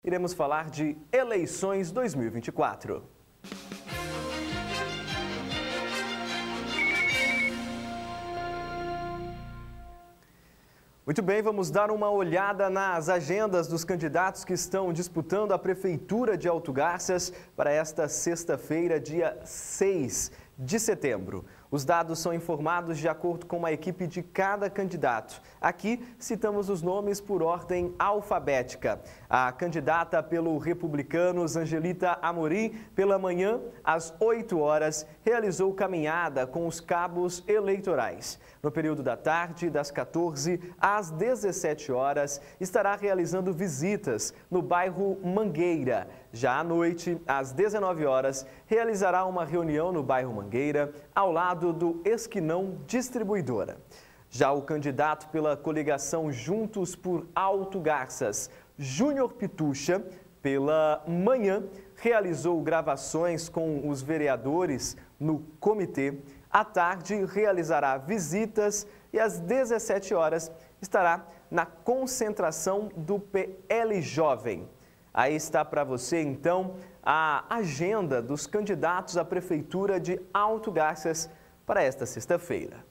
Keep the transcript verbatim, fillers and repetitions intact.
iremos falar de eleições dois mil e vinte e quatro. Muito bem, vamos dar uma olhada nas agendas dos candidatos que estão disputando a Prefeitura de Alto Garças para esta sexta-feira, dia seis de setembro. Os dados são informados de acordo com a equipe de cada candidato. Aqui citamos os nomes por ordem alfabética. A candidata pelo Republicanos, Angelita Amorim, pela manhã, às oito horas, realizou caminhada com os cabos eleitorais. No período da tarde, das quatorze às dezessete horas, estará realizando visitas no bairro Mangueira. Já à noite, às dezenove horas, realizará uma reunião no bairro Mangueira, ao lado do Esquinão Distribuidora. Já o candidato pela coligação Juntos por Alto Garças, Júnior Pitucha, pela manhã, realizou gravações com os vereadores no comitê. À tarde, realizará visitas e às dezessete horas estará na concentração do P L Jovem. Aí está para você, então, a agenda dos candidatos à Prefeitura de Alto Garças para esta sexta-feira.